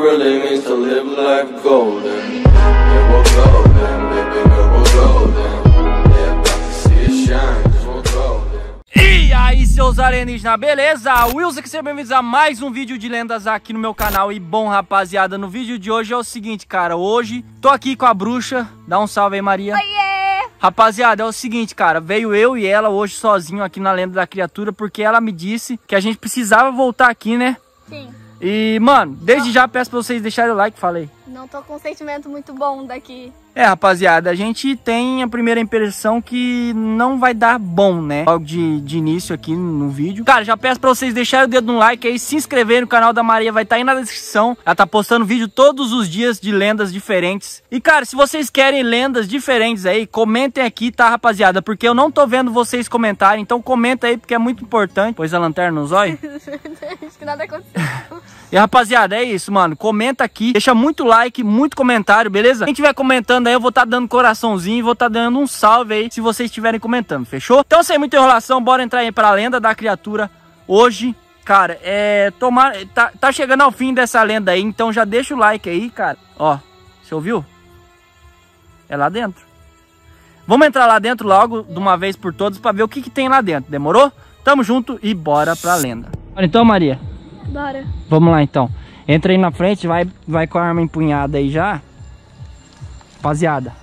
really means to live life golden. Yeah, we're golden, baby girl, we're golden. Yeah, about to see it shine, 'cause we're golden. E aí, seus alienígenas, beleza? Wilson aqui, sejam bem-vindos a mais um vídeo de lendas aqui no meu canal. E bom, rapaziada, no vídeo de hoje é o seguinte, cara. Hoje tô aqui com a bruxa. Dá um salve aí, Maria. Oiê! Rapaziada, é o seguinte, cara. Veio eu e ela hoje sozinho aqui na Lenda da Criatura, porque ela me disse que a gente precisava voltar aqui, né? Sim. E, mano, desde já peço pra vocês deixarem o like, falei. Não tô com um sentimento muito bom daqui. É, rapaziada, a gente tem a primeira impressão que não vai dar bom, né? Logo de início aqui no vídeo. Cara, já peço pra vocês deixarem o dedo no like aí, se inscreverem no canal da Maria, vai estar aí na descrição. Ela tá postando vídeo todos os dias de lendas diferentes. E, cara, se vocês querem lendas diferentes aí, comentem aqui, tá, rapaziada? Porque eu não tô vendo vocês comentarem, então comenta aí, porque é muito importante. Pôs a lanterna nos olhos? Acho que nada aconteceu. E, rapaziada, é isso, mano. Comenta aqui, deixa muito like, muito comentário, beleza? Quem tiver comentando aí, eu vou estar dando coraçãozinho e vou estar dando um salve aí se vocês estiverem comentando, fechou? Então, sem muita enrolação, bora entrar aí pra Lenda da Criatura. Hoje, cara, tá chegando ao fim dessa lenda aí, então já deixa o like aí, cara. Ó, você ouviu? É lá dentro. Vamos entrar lá dentro logo, de uma vez por todas, pra ver o que tem lá dentro, demorou? Tamo junto e bora pra lenda. Então, Maria, Bora. vamos lá então. Entra aí na frente, vai com a arma empunhada aí já. Rapaziada.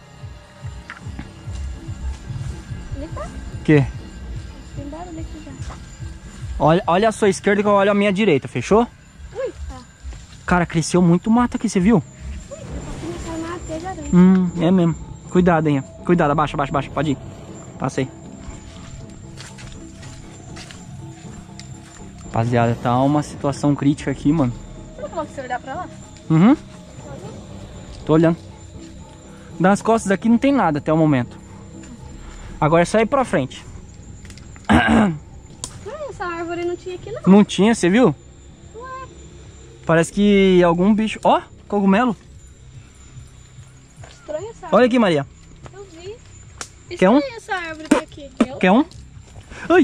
O quê? Tem barulho aqui já. Olha a sua esquerda que eu olho a minha direita, fechou? Ui, tá. Cara, cresceu muito mato aqui, você viu? Ui, eu tô começando a ter aranha. É mesmo. Cuidado, hein? Cuidado, abaixa, pode ir. Passei. Rapaziada, tá uma situação crítica aqui, mano. Você não falou que você olhar pra lá? Uhum. Tô olhando. Das costas aqui não tem nada até o momento. Agora é só ir pra frente. Essa árvore não tinha aqui não. Não tinha, você viu? Ué. Parece que algum bicho... Ó, cogumelo. Estranha essa árvore. Olha aqui, Maria. Eu vi. Quer um? Estranha essa árvore aqui. Quer um? Ai!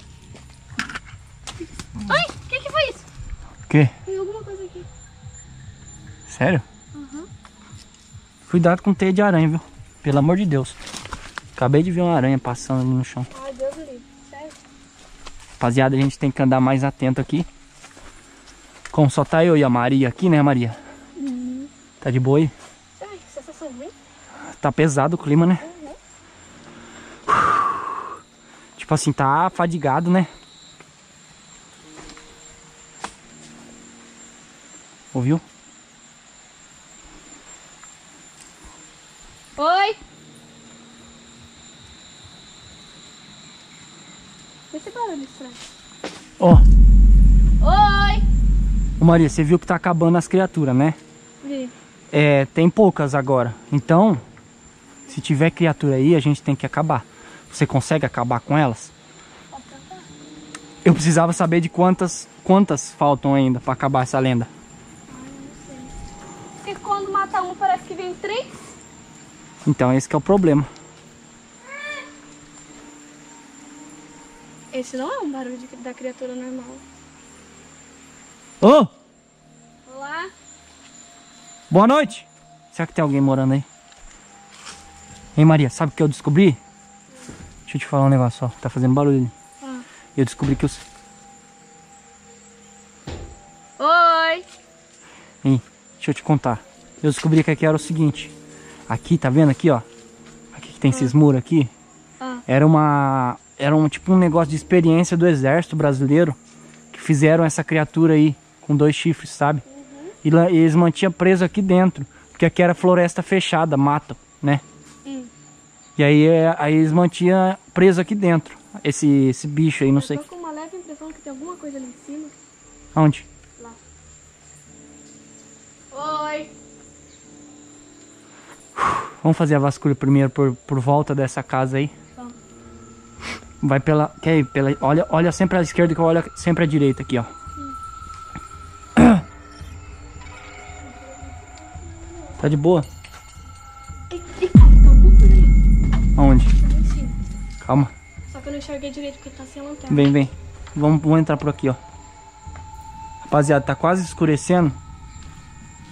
Ai, o que foi isso? O quê? Tem alguma coisa aqui. Sério? Uhum. Cuidado com teia de aranha, viu? Pelo amor de Deus. Acabei de ver uma aranha passando ali no chão. Ai, Deus me livre. Sério? Rapaziada, a gente tem que andar mais atento aqui. Como só tá eu e a Maria aqui, né, Maria? Uhum. Tá de boa aí? Ai, que sensação ruim. Tá pesado o clima, né? Uhum. Tipo assim, tá fadigado, né? Ouviu? Oi! Esse barulho estranho. Ó, Oi! ô Maria, você viu que tá acabando as criaturas, né? Vi. É, tem poucas agora. Então, se tiver criatura aí, a gente tem que acabar. Você consegue acabar com elas? Pode tentar. Eu precisava saber de quantas faltam ainda pra acabar essa lenda. Porque quando mata um parece que vem 3. Então esse que é o problema. Esse não é um barulho da criatura normal. Ô! Olá? Boa noite! Será que tem alguém morando aí? Hein, Maria, sabe o que eu descobri? Deixa eu te falar um negócio, ó. Tá fazendo barulho ali. Ah. Eu descobri que os... Oi! Hein, deixa eu te contar. Eu descobri que aqui era o seguinte. Aqui, tá vendo aqui, ó? Aqui que tem esses muros aqui. Ah. Era tipo um negócio de experiência do exército brasileiro. Que fizeram essa criatura aí, com 2 chifres, sabe? Uhum. E lá, eles mantinham preso aqui dentro. Porque aqui era floresta fechada, mata, né? E aí eles mantinham preso aqui dentro. Esse bicho aí, não sei. Eu tô com uma leve impressão que tem alguma coisa ali em cima. Onde? Lá. Oi! Vamos fazer a vasculha primeiro por volta dessa casa aí. Vamos. Vai pela... Quer ir pela... Olha sempre à esquerda que eu olho sempre à direita aqui, ó. Tá de boa? Tá um pouco ali. Aonde? Lá em cima. Calma. Só que eu não enxerguei direito porque tá sem lanterna. Vem. Vamos entrar por aqui, ó. Rapaziada, tá quase escurecendo.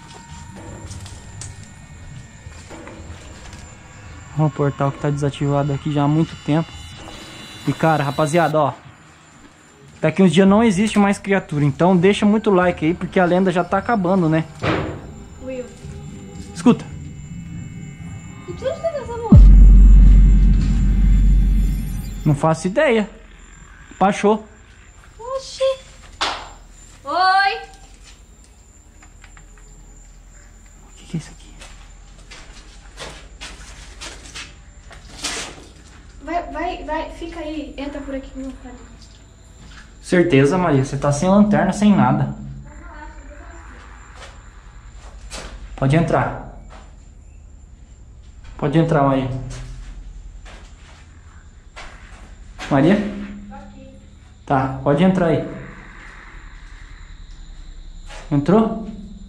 Ó, o portal que tá desativado aqui já há muito tempo. E cara, rapaziada, ó, daqui uns dias não existe mais criatura. Então deixa muito like aí, porque a lenda já tá acabando, né? Will. Escuta. E de onde tá essa música? Não faço ideia. Baixou. Oxi. Oi. O que é isso aqui? Vai, fica aí, entra por aqui, meu pai. Certeza, Maria, você tá sem lanterna, sem nada. Pode entrar. Pode entrar, Maria. Maria? Tá, pode entrar aí. Entrou?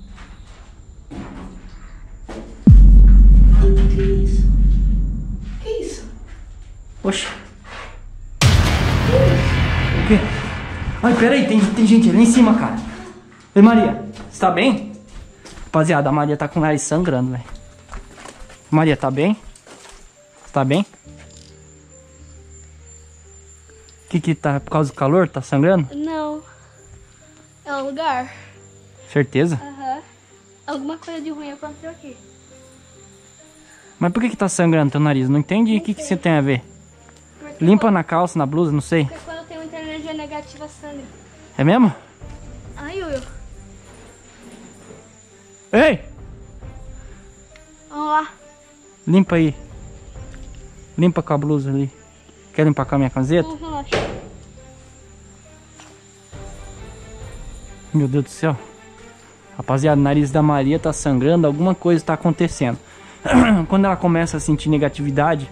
Que isso? Que isso? Oxe. O quê? Ai, peraí, tem gente ali em cima, cara. Oi, Maria, você tá bem? Rapaziada, a Maria tá com o nariz sangrando, velho. Maria, tá bem? Você tá bem? Que tá por causa do calor? Tá sangrando? Não. É um lugar. Certeza? Aham. Alguma coisa de ruim aconteceu aqui. Mas por que tá sangrando teu nariz? Não entendi. O que você tem a ver? Porque Limpa na calça, na blusa, não sei. Porque quando tem muita energia negativa, sangra. É mesmo? Ai, Will. Ei! Vamos lá. Limpa aí. Limpa com a blusa ali. Quer limpar com a minha camiseta? Vamos, relaxa. Meu Deus do céu. Rapaziada, o nariz da Maria tá sangrando. Alguma coisa tá acontecendo. Quando ela começa a sentir negatividade,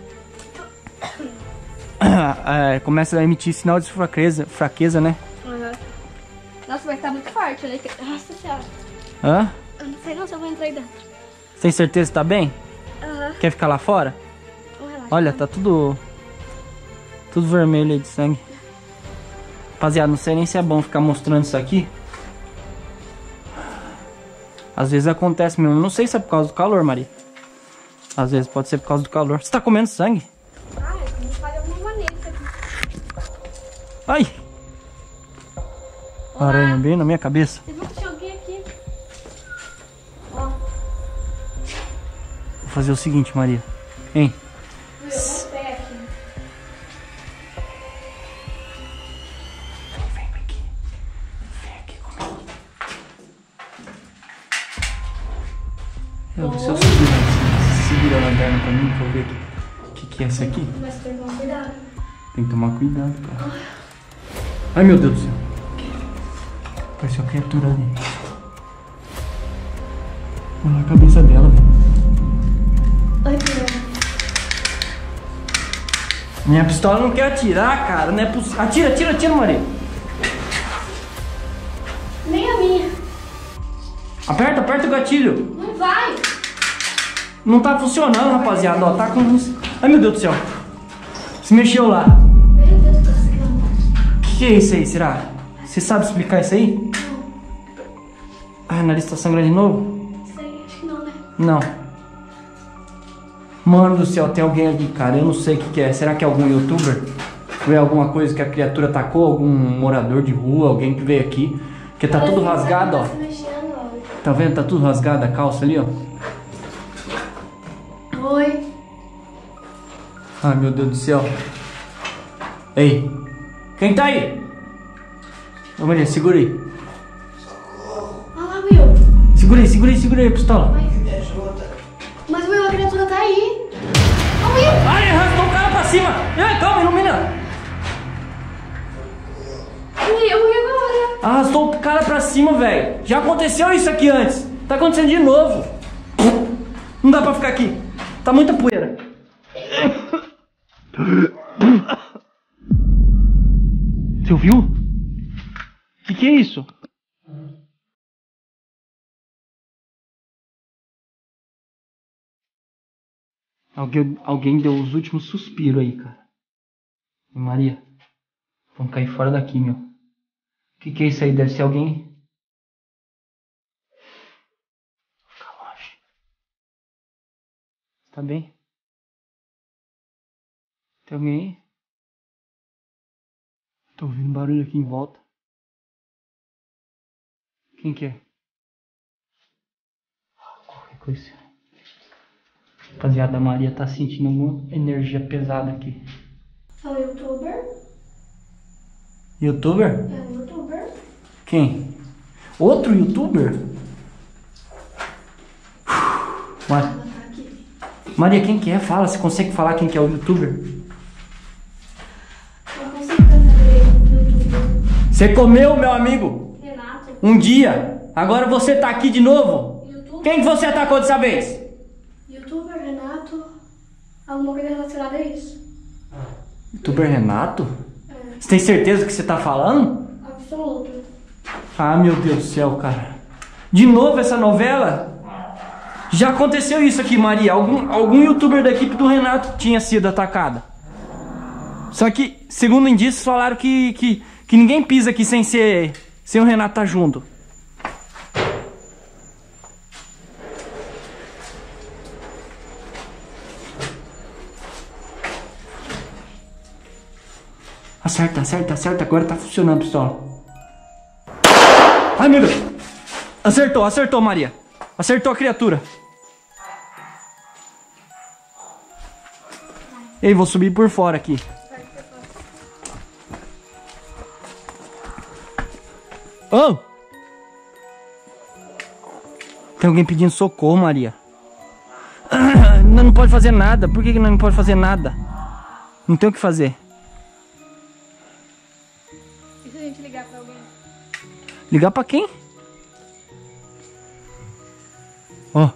começa a emitir sinal de fraqueza, né? Uhum. Nossa, vai estar muito forte, né? Nossa senhora. Hã? Eu não sei não se eu vou entrar aí dentro. Tem certeza que tá bem? Aham. Quer ficar lá fora? Vamos relaxar. Olha, tá tudo vermelho aí de sangue. Rapaziada, não sei nem se é bom ficar mostrando isso aqui. Às vezes acontece mesmo. Não sei se é por causa do calor, Maria. Às vezes pode ser por causa do calor. Você tá comendo sangue? Ah, eu vou fazer alguma maneira isso aqui. Ai! Olá. Aranha bem na minha cabeça. Você viu que tinha alguém aqui? Ó. Vou fazer o seguinte, Maria. Hein? Will, vamos pé aqui. Vem aqui. Vem aqui comigo. Eu vou se eu segura a lanterna pra mim, pra eu ver o que é isso aqui. Mas tem que tomar cuidado. Tem que tomar cuidado, cara. Ai, meu Deus do céu. Parece uma criatura ali. Olha a cabeça dela, velho. Ai, que Minha pistola não quer atirar, cara. Não é possível. Atira, Maria. nem a minha. Aperta o gatilho. Não vai. Não tá funcionando, rapaziada. Ó, tá com... Ai, meu Deus do céu. Se mexeu lá. Meu Deus do céu. Que é isso aí, será? Você sabe explicar isso aí? Ai, o nariz tá sangrando de novo? Sei, acho que não, né? Não. Mano do céu, tem alguém ali, cara. Eu não sei o que é. Será que é algum youtuber? Ou é alguma coisa que a criatura atacou? Algum morador de rua? Alguém que veio aqui? Porque tá tudo rasgado, ó. Tá se mexendo, ó. Tá vendo? Tá tudo rasgado a calça ali, ó. Oi. Ai, meu Deus do céu. Ei. Quem tá aí? Ô, Maria, segura aí. Olha lá, Will. Segura aí a pistola. Mas Will, a criatura tá aí. Ó, Will. Ai, arrastou o cara pra cima. Ai, calma, ilumina. Will, e agora? Arrastou o cara pra cima, velho. Já aconteceu isso aqui antes. Tá acontecendo de novo. Não dá pra ficar aqui. Tá muita poeira. Você ouviu? Que é isso? Alguém deu os últimos suspiros aí, cara. E Maria, vamos cair fora daqui, meu. Que é isso aí? Deve ser alguém. Fica longe. Tá bem? Tem alguém aí? Tô ouvindo barulho aqui em volta. Quem que é? Qualquer coisa. Rapaziada, a Maria tá sentindo uma energia pesada aqui. É um youtuber? Youtuber? É um youtuber. Quem? Outro youtuber? Ela tá aqui. Maria, quem que é? Fala, você consegue falar quem que é o youtuber? Eu consigo perceber o youtuber. Você comeu, meu amigo, Renato. um dia. Agora você tá aqui de novo. Youtuber. Quem que você atacou dessa vez? Youtuber, Renato. Alguma coisa relacionada a isso? Youtuber Renato? É. Você tem certeza que você tá falando? Absoluto. Ah, meu Deus do céu, cara. De novo essa novela? Já aconteceu isso aqui, Maria. Algum youtuber da equipe do Renato tinha sido atacado. Só que, segundo indícios, falaram que ninguém pisa aqui sem o Renato tá junto. Acerta. Agora tá funcionando a pistola. Ai, meu Deus. Acertou, Maria. Acertou a criatura. Ei, vou subir por fora aqui. Oh! Tem alguém pedindo socorro, Maria. Não pode fazer nada. Por que não pode fazer nada? Não tem o que fazer. E se a gente ligar pra alguém? Ligar pra quem? Ó.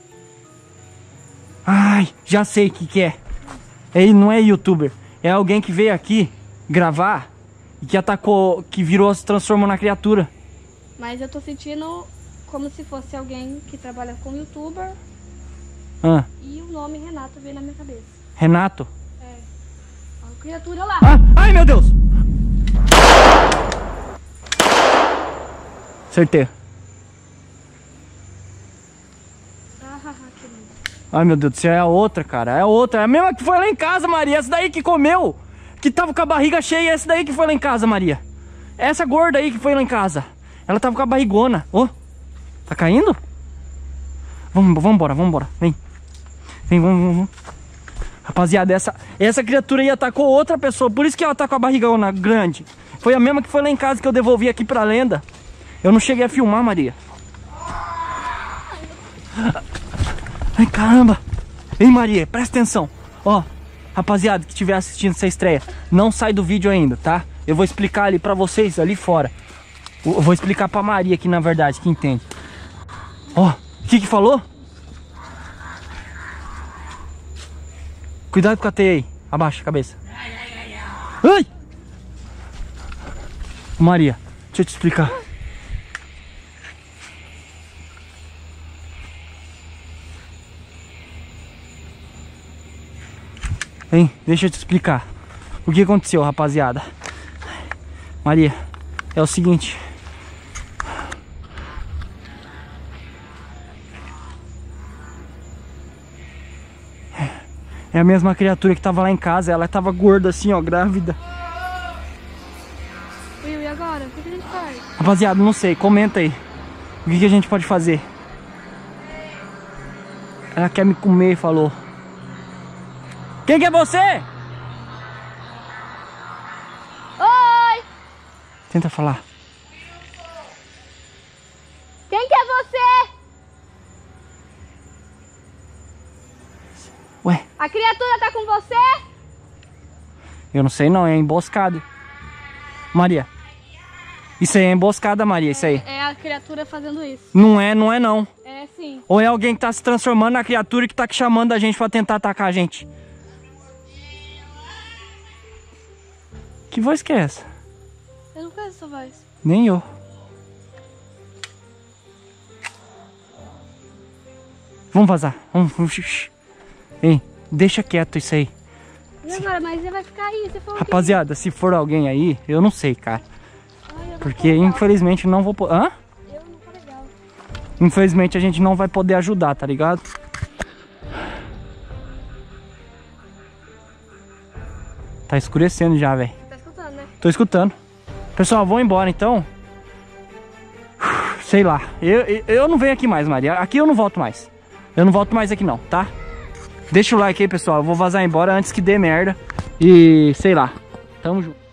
Ai, já sei o que é. Ele não é youtuber. É alguém que veio aqui gravar e que atacou, que virou, se transformou na criatura. Mas eu tô sentindo como se fosse alguém que trabalha com youtuber Ah, e o nome Renato veio na minha cabeça. Renato. É. A criatura lá. Ah, ai, meu Deus! Acertei. Que lindo. Ai, meu Deus do céu, é a outra, cara. É a outra. É a mesma que foi lá em casa, Maria. Essa daí que comeu. Que tava com a barriga cheia. Essa daí que foi lá em casa, Maria. Essa gorda aí que foi lá em casa. Ela tava com a barrigona. Ô, tá caindo? Vamos embora. Vem, vamos. Rapaziada, essa criatura aí atacou outra pessoa. Por isso que ela tá com a barrigona grande. Foi a mesma que foi lá em casa que eu devolvi aqui pra lenda. Eu não cheguei a filmar, Maria. Ai, caramba. Ei, Maria, presta atenção. Ó, rapaziada que estiver assistindo essa estreia, não sai do vídeo ainda, tá? Eu vou explicar ali pra vocês, ali fora. Eu vou explicar pra Maria aqui, na verdade, que entende. Ó, o que falou? Cuidado com a teia aí. Abaixa a cabeça. Ai! Maria, deixa eu te explicar. Hein, deixa eu te explicar. O que aconteceu, rapaziada? Maria, é o seguinte. É a mesma criatura que tava lá em casa. Ela tava gorda assim, ó, grávida. Will, e agora? O que a gente faz? Rapaziada, não sei, comenta aí. O que a gente pode fazer? Ela quer me comer, falou. Quem que é você? Oi! Tenta falar. Quem que é você? Ué, A criatura tá com você? eu não sei não, é emboscada. Maria. Isso aí é emboscada, Maria, isso aí. É a criatura fazendo isso. Não é não. É sim. Ou é alguém que tá se transformando na criatura e que tá chamando a gente pra tentar atacar a gente. Que voz que é essa? Eu não conheço essa voz. Nem eu. Vamos vazar. Vamos. Ei, deixa quieto isso aí. E agora? Mas ele vai ficar aí, você falou. Rapaziada, se for alguém aí, eu não sei, cara. Ai, eu não Porque tô legal. infelizmente não vou poder. Hã? Eu não tô legal. Infelizmente a gente não vai poder ajudar, tá ligado? Tá escurecendo já, velho. Tá escutando, né? Tô escutando. Pessoal, vou embora então. Sei lá. Eu não venho aqui mais, Maria. Aqui eu não volto mais. Eu não volto mais aqui não, tá? Deixa o like aí, pessoal. Eu vou vazar embora antes que dê merda. E sei lá. Tamo junto.